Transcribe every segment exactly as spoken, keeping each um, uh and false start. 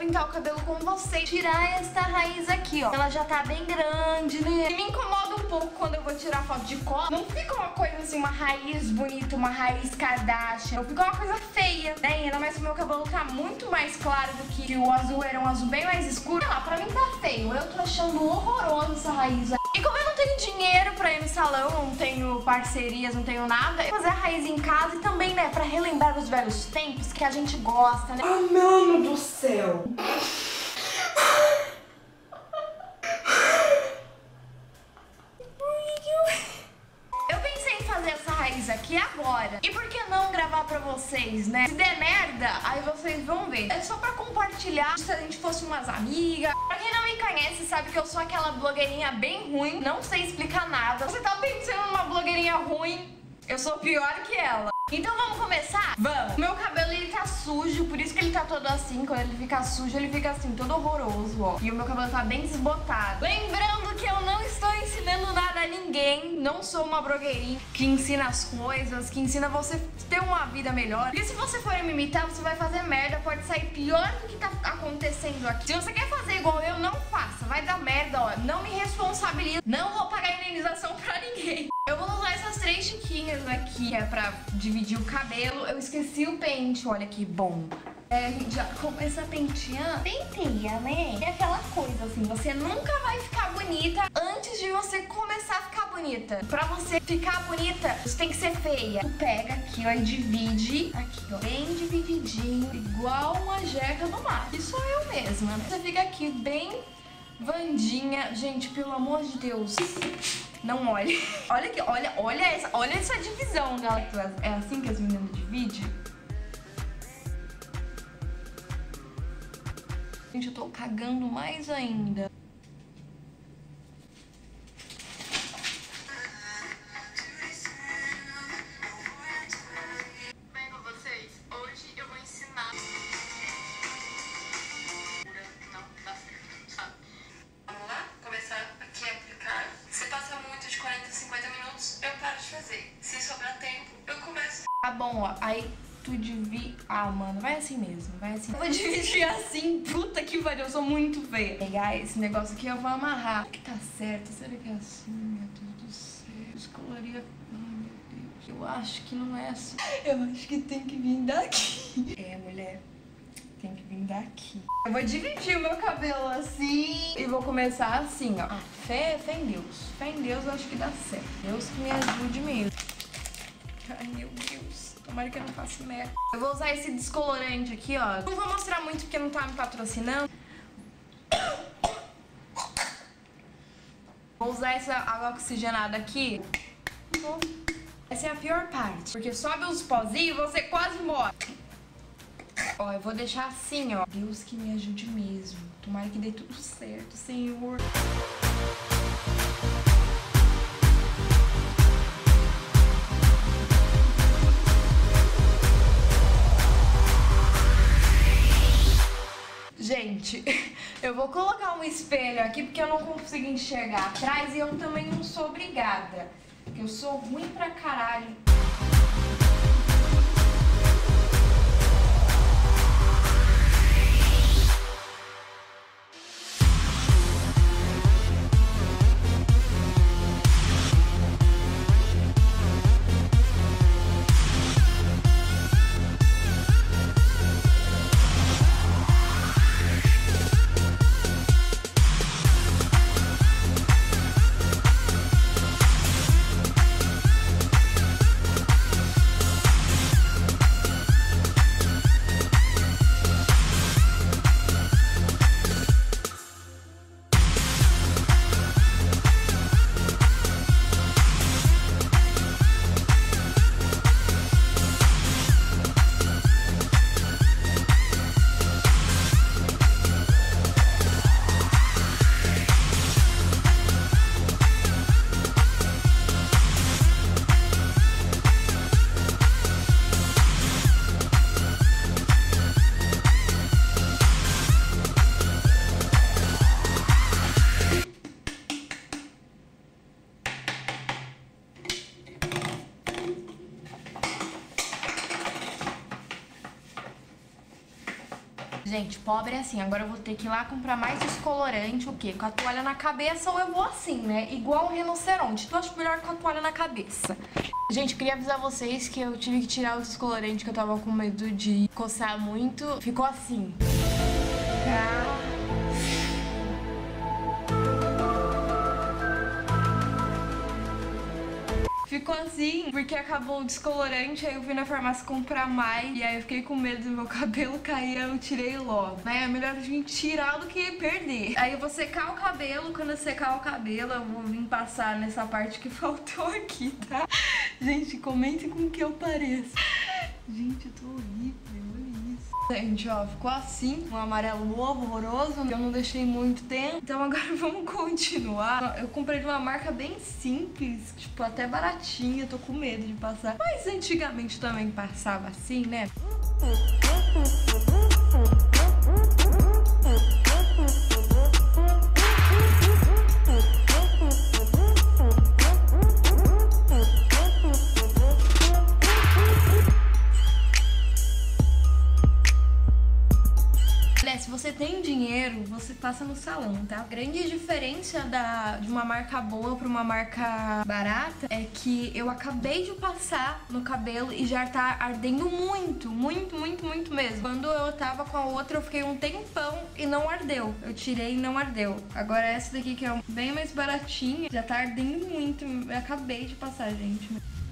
pintar o cabelo com você. Tirar essa raiz aqui, ó. Ela já tá bem grande, né? E me incomoda um pouco quando eu vou tirar foto de cola. Não fica uma coisa assim, uma raiz bonita, uma raiz Kardashian. Fica uma coisa feia, né? E ainda mais que o meu cabelo tá muito mais claro do que o azul. Era um azul bem mais escuro. Sei lá, pra mim tá feio. Eu tô achando horroroso essa raiz. E como eu não tenho dinheiro pra ir no salão, não tenho parcerias, não tenho nada, eu vou fazer a raiz em casa e também, né, pra relembrar os velhos tempos que a gente gosta, né? Ah, mano do céu! Eu pensei em fazer essa raiz aqui agora. E por que não gravar pra vocês, né? Se der merda, aí vocês vão ver. É só pra compartilhar, se a gente fosse umas amigas. Pra quem não me conhece, sabe que eu sou aquela blogueirinha bem ruim, não sei explicar nada. Você tá pensando numa blogueirinha ruim? Eu sou pior que ela. Então vamos começar? Vamos! Meu cabelo, ele tá sujo, por isso que ele tá todo assim. Quando ele fica sujo, ele fica assim, todo horroroso, ó. E o meu cabelo tá bem desbotado. Lembrando que eu não estou ensinando nada a ninguém. Não sou uma blogueirinha que ensina as coisas, que ensina você a ter uma vida melhor. E se você for me imitar, você vai fazer merda. Pode sair pior do que tá acontecendo aqui. Se você quer fazer igual eu, não faça. Vai dar merda, ó. Não me responsabilizo. Não vou pagar indenização pra ninguém. Eu vou usar essas três chiquinhas aqui, que é pra dividir o cabelo. Eu esqueci o pente, olha que bom. É, a gente já começa a pentear. Penteia, né? É aquela coisa assim, você nunca vai ficar bonita antes de você começar a ficar bonita. Pra você ficar bonita, você tem que ser feia. Tu pega aqui, ó, e divide. Aqui, ó, bem divididinho, igual uma jeca do mar. E sou eu mesma, né? Você fica aqui bem Vandinha. Gente, pelo amor de Deus, não olhe. Olha aqui, olha, olha essa, olha essa divisão, galera. É assim que as meninas dividem? Gente, eu tô cagando mais ainda. Bem com vocês, hoje eu vou ensinar. Não, dá certo, sabe? Vamos lá? Começar aqui a aplicar. Se passa muito de quarenta a cinquenta minutos, eu paro de fazer. Se sobrar tempo, eu começo. Tá bom, ó. Aí tu divide. Ah, mano, vai assim mesmo, vai assim. Eu vou dividir assim, puta que pariu, eu sou muito feia. Pegar esse negócio aqui, eu vou amarrar. Será que tá certo? Será que é assim? Meu Deus do céu. Descolorir. Ai, meu Deus. Eu acho que não é assim. Eu acho que tem que vir daqui. É, mulher. Tem que vir daqui. Eu vou dividir o meu cabelo assim e vou começar assim, ó. Ah, fé, fé em Deus. Fé em Deus, eu acho que dá certo. Deus que me ajude mesmo. Ai, meu Deus. Tomara que eu não faça merda. Eu vou usar esse descolorante aqui, ó. Não vou mostrar muito porque não tá me patrocinando. Vou usar essa água oxigenada aqui. Essa é a pior parte, porque sobe os pozinhos e você quase morre. Ó, eu vou deixar assim, ó. Deus que me ajude mesmo. Tomara que dê tudo certo, Senhor. Gente, eu vou colocar um espelho aqui porque eu não consigo enxergar atrás e eu também não sou obrigada. Porque eu sou ruim pra caralho. Gente, pobre é assim, agora eu vou ter que ir lá comprar mais descolorante, o quê? Com a toalha na cabeça ou eu vou assim, né? Igual um rinoceronte. Eu acho melhor com a toalha na cabeça. Gente, queria avisar vocês que eu tive que tirar o descolorante, que eu tava com medo de coçar muito. Ficou assim. Tá? Ficou assim, porque acabou o descolorante, aí eu fui na farmácia comprar mais, e aí eu fiquei com medo do meu cabelo cair, aí eu tirei logo, né? É melhor a gente tirar do que perder. Aí eu vou secar o cabelo, quando eu secar o cabelo, eu vou vir passar nessa parte que faltou aqui, tá? Gente, comentem com o que eu pareço. Gente, eu tô horrível, olha isso. Gente, ó, ficou assim, um amarelo novo, horroroso, eu não deixei muito tempo. Então agora vamos continuar. Eu comprei de uma marca bem simples, tipo, até baratinha, tô com medo de passar. Mas antigamente também passava assim, né? Se você tem dinheiro, você passa no salão, tá? A grande diferença da, de uma marca boa pra uma marca barata é que eu acabei de passar no cabelo e já tá ardendo muito, muito, muito, muito mesmo. Quando eu tava com a outra, eu fiquei um tempão e não ardeu. Eu tirei e não ardeu. Agora essa daqui, que é bem mais baratinha, já tá ardendo muito. Eu acabei de passar, gente.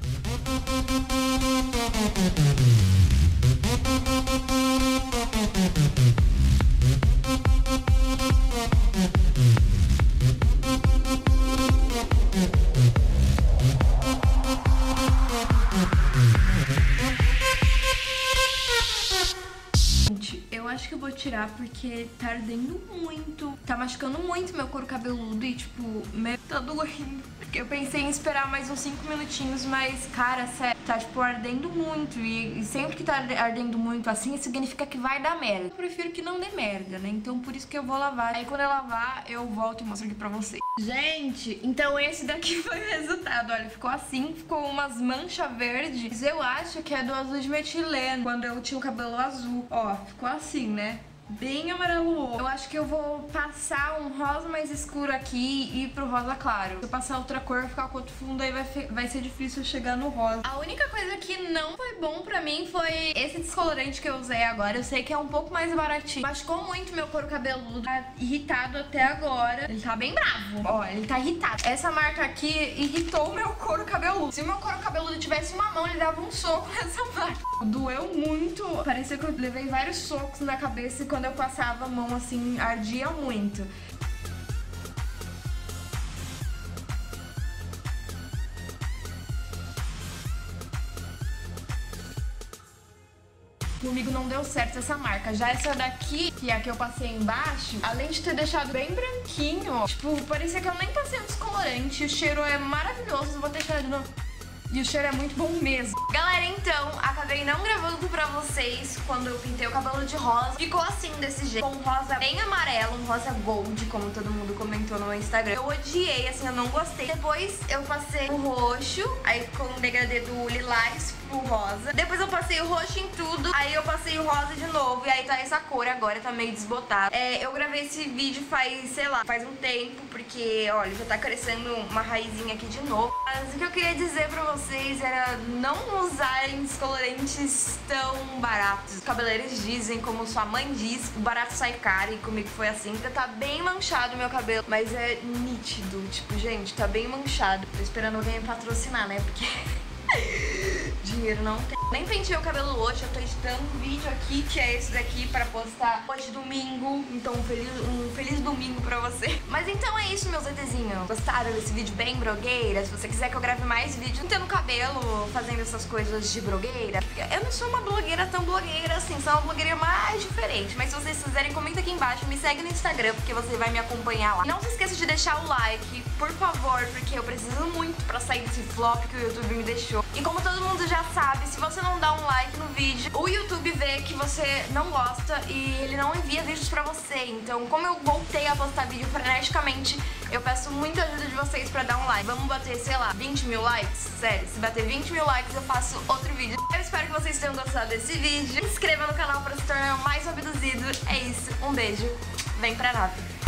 Eu acho que eu vou tirar porque tá ardendo muito, tá machucando muito meu couro cabeludo e, tipo, meu, tá doendo. Eu pensei em esperar mais uns cinco minutinhos, mas, cara, sério, tá, tipo, ardendo muito. E, e sempre que tá ardendo muito assim, significa que vai dar merda. Eu prefiro que não dê merda, né? Então, por isso que eu vou lavar. Aí, quando eu lavar, eu volto e mostro aqui pra vocês. Gente, então esse daqui foi o resultado. Olha, ficou assim, ficou umas manchas verdes. Eu acho que é do azul de metileno, quando eu tinha o cabelo azul. Ó, ficou assim, né? Bem amarelo. Eu acho que eu vou passar um rosa mais escuro aqui e ir pro rosa claro. Se eu passar outra cor, ficar com outro fundo, aí vai, vai ser difícil chegar no rosa. A única coisa que não foi bom pra mim foi esse descolorante que eu usei agora. Eu sei que é um pouco mais baratinho. Machucou muito meu couro cabeludo. Tá irritado até agora. Ele tá bem bravo. Ó, ele tá irritado. Essa marca aqui irritou o meu couro cabeludo. Se o meu couro cabeludo tivesse uma mão, ele dava um soco nessa marca. Doeu muito. Parecia que eu levei vários socos na cabeça e quando eu passava a mão assim, ardia muito. Comigo não deu certo essa marca. Já essa daqui, que é a que eu passei embaixo, além de ter deixado bem branquinho, tipo, parecia que eu nem passei um descolorante. O cheiro é maravilhoso. Vou deixar de novo. E o cheiro é muito bom mesmo. Galera, então, acabei não gravando pra vocês quando eu pintei o cabelo de rosa. Ficou assim, desse jeito, com um rosa bem amarelo, um rosa gold, como todo mundo comentou no meu Instagram. Eu odiei, assim, eu não gostei. Depois eu passei o roxo, aí ficou um degradê do lilás pro rosa. Depois eu passei o roxo em tudo, aí eu passei o rosa de novo. E aí tá essa cor agora, tá meio desbotada. É, eu gravei esse vídeo faz, sei lá, faz um tempo, porque, olha, já tá crescendo uma raizinha aqui de novo. Mas o que eu queria dizer pra vocês vocês era não usarem descolorantes tão baratos. Os cabeleireiros dizem, como sua mãe diz, o barato sai caro, e comigo foi assim. Ainda tá bem manchado o meu cabelo, mas é nítido. Tipo, gente, tá bem manchado. Tô esperando alguém me patrocinar, né? Porque dinheiro não tem. Nem pentei o cabelo hoje, eu tô editando um vídeo aqui, que é esse daqui, pra postar hoje domingo. Então um feliz, um feliz domingo pra você. Mas então é isso, meus ETzinhos. Gostaram desse vídeo bem blogueira? Se você quiser que eu grave mais vídeos pintando o cabelo, fazendo essas coisas de blogueira, eu não sou uma blogueira tão blogueira assim, sou uma blogueira mais diferente. Mas se vocês quiserem, comenta aqui embaixo, me segue no Instagram, porque você vai me acompanhar lá. Não se esqueça de deixar o like, por favor, porque eu preciso muito pra sair desse flop que o YouTube me deixou. E como todo mundo já sabe, se você não dá um like no vídeo, o YouTube vê que você não gosta e ele não envia vídeos pra você. Então, como eu voltei a postar vídeo freneticamente, eu peço muita ajuda de vocês pra dar um like. Vamos bater, sei lá, vinte mil likes? Sério, se bater vinte mil likes eu faço outro vídeo. Eu espero que vocês tenham gostado desse vídeo. Se inscreva no canal pra se tornar mais abduzida produzido. É isso, um beijo, vem pra nave.